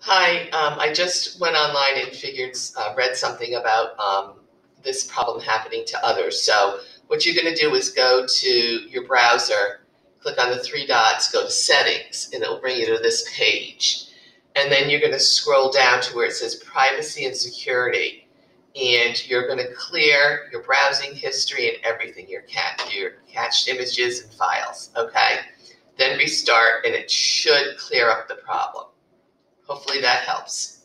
Hi, I just went online and read something about this problem happening to others. So what you're going to do is go to your browser, click on the three dots, go to settings, and it'll bring you to this page. And then you're going to scroll down to where it says privacy and security. And you're going to clear your browsing history and everything, your cached images and files, okay? Then restart, and it should clear up the problem. Hopefully that helps.